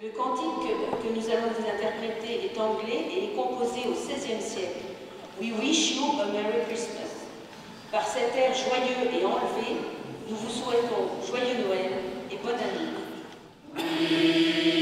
Le cantique que nous allons vous interpréter est anglais et est composé au XVIe siècle. We wish you a Merry Christmas. Par cet air joyeux et enlevé, nous vous souhaitons joyeux Noël et bonne année.